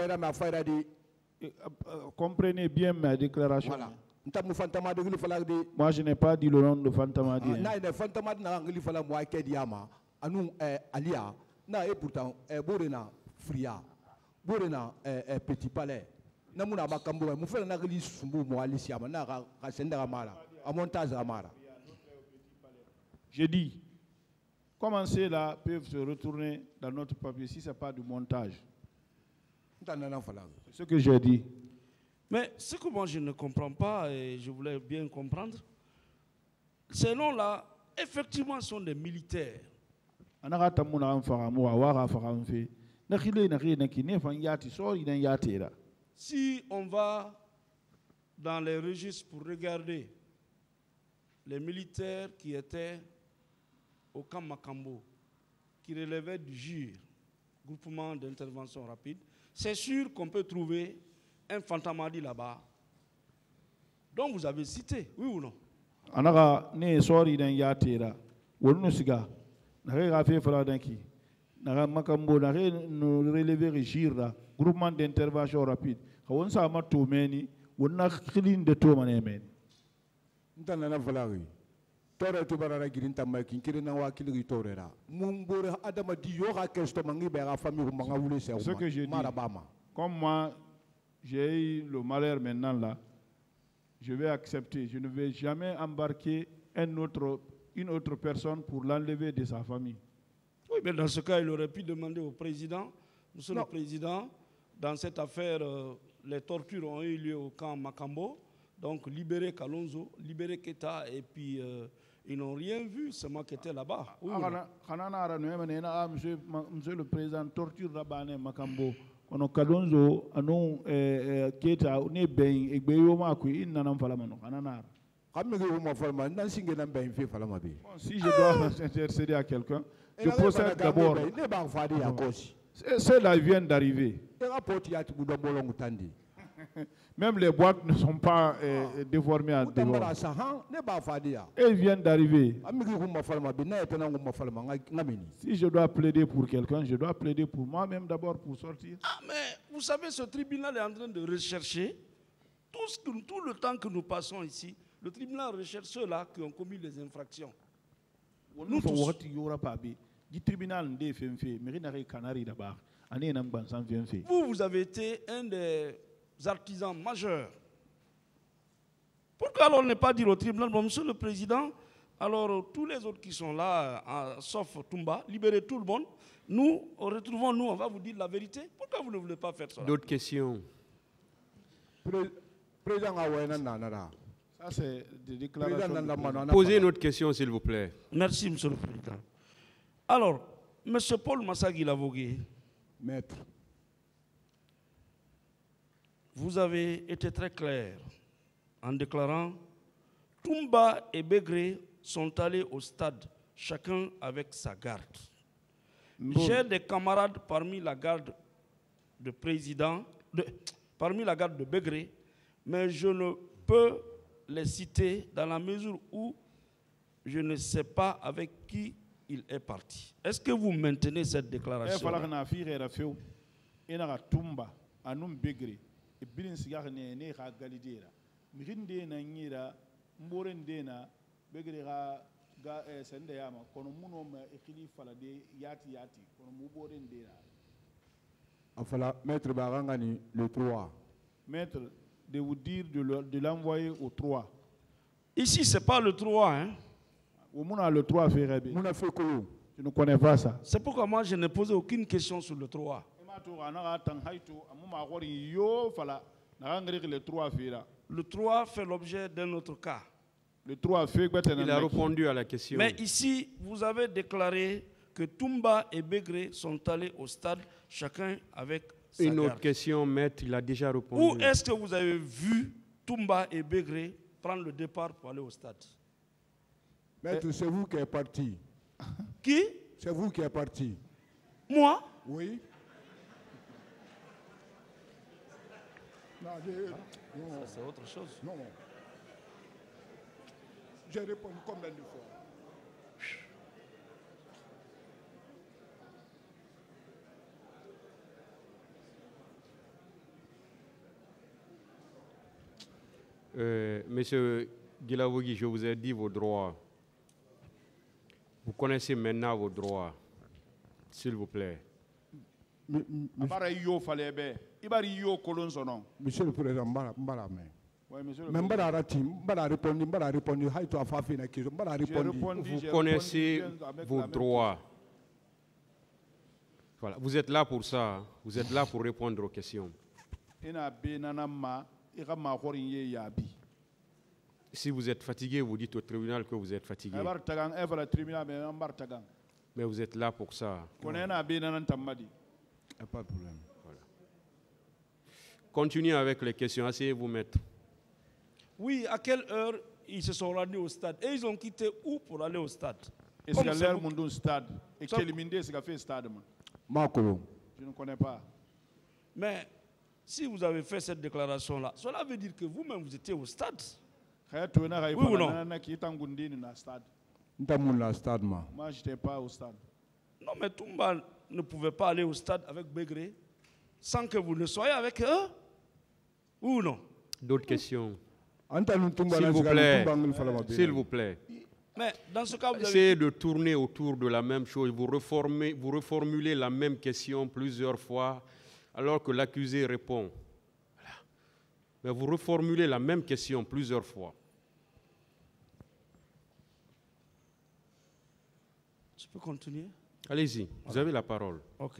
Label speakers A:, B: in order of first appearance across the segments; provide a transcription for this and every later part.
A: Comprenez bien ma déclaration.
B: Voilà.
A: Moi, je n'ai pas dit le nom de Fantamadi.
B: Et pourtant, Fria, Petit Palais.
A: J'ai dit, comment ceux-là peuvent se retourner dans notre papier si ce n'est pas du montage? C'est ce que j'ai dit.
C: Mais ce que moi je ne comprends pas, et je voulais bien comprendre, ces noms-là, effectivement, sont des militaires. Si on va dans les registres pour regarder les militaires qui étaient au camp Makambo, qui relevaient du GIR, groupement d'intervention rapide, c'est sûr qu'on peut trouver un Fantamadi là-bas, dont vous avez cité, oui ou non?
A: Makambo relevé Rigir, groupement d'intervention rapide. On s'est amatomeni, on a clean de tout manémen.
B: N'tana valari. Tore tu barara girinta makin kirina wa kiliri torera. Mumbore adama di yora kesto mangi bera famille manga voulu c'est
A: ce que j'ai dit. Comme moi, j'ai eu le malheur maintenant là, je vais accepter. Je ne vais jamais embarquer une autre personne pour l'enlever de sa famille.
C: Oui, mais dans ce cas, il aurait pu demander au président, Monsieur le Président, dans cette affaire, les tortures ont eu lieu au camp Makambo, donc libérer Kalonzo, libérer Keta, et puis ils n'ont rien vu, c'est moi qui étais là-bas.
A: Monsieur le Président, torture là-bas, Makambo, on a Kalonzo, on a Keta, on est bien, et Béyoma, il n'a pas la mano, si je dois intercéder à quelqu'un, je procède d'abord. Ceux-là viennent d'arriver. Même les boîtes ne sont pas déformées à devant. Ils viennent d'arriver. Si je dois plaider pour quelqu'un, je dois plaider pour moi-même d'abord pour sortir.
C: Ah, mais vous savez, ce tribunal est en train de rechercher tout le temps que nous passons ici. Le tribunal recherche ceux-là qui ont commis les infractions. Nous tous. Vous, vous avez été un des artisans majeurs. Pourquoi alors ne pas dire au tribunal, bon, Monsieur le Président, alors tous les autres qui sont là, sauf Toumba, libérez tout le monde, nous, retrouvons-nous, on va vous dire la vérité. Pourquoi vous ne voulez pas faire ça?
D: D'autres questions?
B: Président
A: ça, c'est des déclarations.
D: Posez une autre question, s'il vous plaît.
C: Merci, Monsieur le Président. Alors, M. Paul Massagui Lavogué,
B: Maître,
C: vous avez été très clair en déclarant Toumba et Begré sont allés au stade, chacun avec sa garde. J'ai des camarades parmi la garde de président, parmi la garde de Begré, mais je ne peux les citer dans la mesure où je ne sais pas avec qui il est parti. Est-ce que vous maintenez cette déclaration?
B: Maître Barangani, le 3.
A: Maître, de vous dire de l'envoyer au 3.
C: Ici, ce n'est pas le 3. Hein?
A: Le 3 je ne connais pas ça.
C: C'est pourquoi moi, je n'ai posé aucune question sur le 3. Le 3 fait l'objet d'un autre cas.
A: Le 3 fait...
D: Il a répondu à la question.
C: Mais ici, vous avez déclaré que Toumba et Begré sont allés au stade, chacun avec sa
D: Une autre
C: garde.
D: question, maître, il a déjà répondu.
C: Où est-ce que vous avez vu Toumba et Begré prendre le départ pour aller au stade?
B: Maître, c'est vous qui êtes parti.
C: Qui?
B: C'est vous qui êtes parti.
C: Moi?
B: Oui. Non,
C: ça c'est autre chose.
B: Non. J'ai répondu combien de fois?
D: Monsieur Guilavogui, je vous ai dit vos droits. Vous connaissez maintenant vos droits, s'il vous plaît.
B: Monsieur le Président,
A: Ouais, monsieur le
B: mais
D: Vous connaissez vos droits. Voilà, vous êtes là pour ça. Vous êtes là pour répondre aux questions. Si vous êtes fatigué, vous dites au tribunal que vous êtes fatigué. Mais vous êtes là pour ça.
B: Il n'y a pas de problème.
D: Voilà. Continuez avec les questions. Asseyez-vous, maître.
C: Oui, à quelle heure ils se sont rendus au stade? Et ils ont quitté où pour aller au stade?
A: Est-ce qu'il y a l'air mon stade? Et quel est ce qu'a fait stade? Je ne connais pas.
C: Mais si vous avez fait cette déclaration-là, cela veut dire que vous-même vous étiez au stade.
A: Oui
C: ou non?
A: Moi, je n'étais pas au stade.
C: Non, mais Toumba ne pouvait pas aller au stade avec Begré sans que vous ne soyez avec eux. Ou non?
D: D'autres questions?
B: S'il
D: vous plaît. S'il vous plaît.
C: Mais dans ce cas, vous
D: essayez de tourner autour de la même chose. Vous reformulez la même question plusieurs fois alors que l'accusé répond. Voilà. Mais vous reformulez la même question plusieurs fois.
C: Je peux continuer?
D: Allez-y, vous avez la parole.
C: Ok.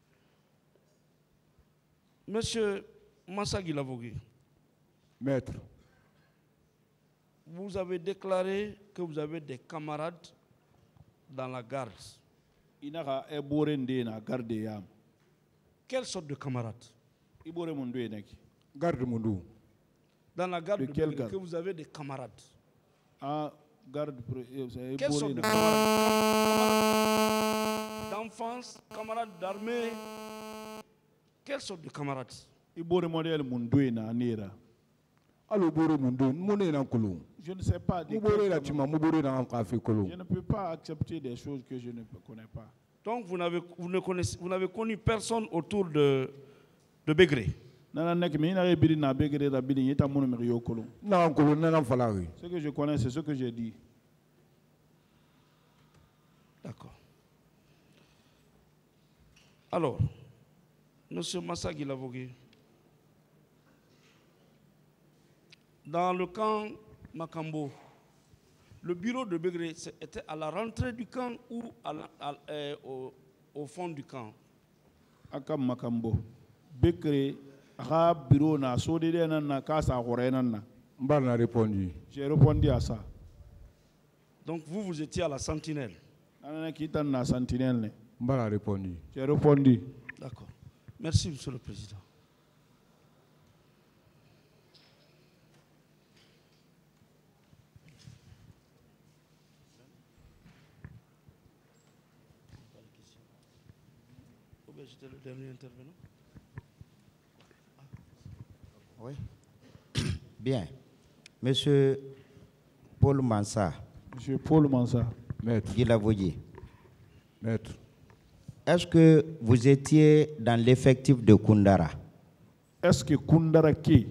C: Monsieur Massa Guilavogui.
B: Maître.
C: Vous avez déclaré que vous avez des camarades dans la garde. Quelle sorte de camarades?
B: Garde Mundou.
C: Dans la garde
A: de quelle
C: Begré,
A: garde?
C: que vous avez des camarades.
A: Ah, garde.
C: Quelle sorte de camarades? D'enfance, camarades d'armée. Quelle sorte de camarades?
A: Je ne sais pas. Je ne peux pas accepter des choses que je ne connais pas.
C: Donc vous n'avez connu personne autour de Begré.
A: Ce que je connais, c'est ce que j'ai dit.
C: D'accord. Alors, Monsieur Massa Guilavogui, dans le camp Makambo, le bureau de Begré était à la rentrée du camp ou au fond du camp?
A: Akam Makambo. Begré, a bureau na sodede na kasa horenana.
B: Mbarna répondu.
A: J'ai répondu à ça.
C: Donc vous étiez à la sentinelle.
B: Mbarna répondu.
A: J'ai répondu.
C: D'accord. Merci, Monsieur le Président. J'étais le dernier intervenant.
E: Oui. Bien. Monsieur Paul Mansa.
A: Monsieur Paul Mansa.
B: Maître.
E: Guilavogui.
B: Maître.
E: Est-ce que vous étiez dans l'effectif de Koundara?
A: Est-ce que Koundara qui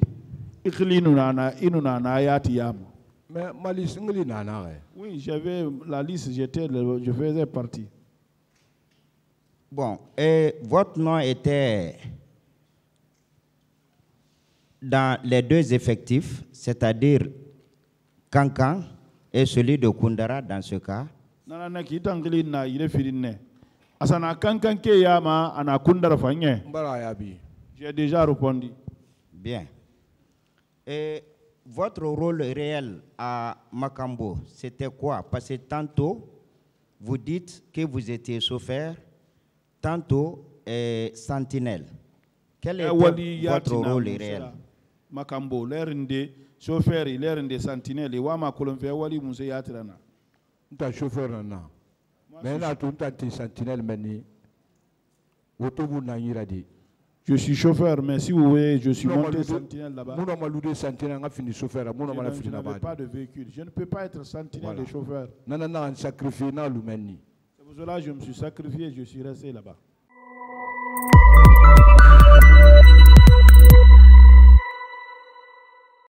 B: Mais ma liste,
A: oui, j'avais la liste, je faisais partie.
E: Bon, et votre nom était dans les deux effectifs, c'est-à-dire Kankan et celui de Koundara dans ce cas?
A: J'ai déjà répondu.
E: Bien. Et votre rôle réel à Makambo, c'était quoi? Parce que tantôt, vous dites que vous étiez chauffeur, tantôt sentinelle. Quel était votre rôle réel?
A: Makambo, l'air de chauffeur, l'air de sentinelle, et Wama Colombe, Wali Mousse Yatrana.
B: Tu es chauffeur, non? Mais là, tu es sentinelle, mais
A: je suis chauffeur, mais si vous voulez, je suis monté sentinelle là-bas. Je n'avais pas de véhicule. Je ne peux pas être sentinelle de chauffeur. C'est pour cela que je me suis sacrifié et je suis resté là-bas.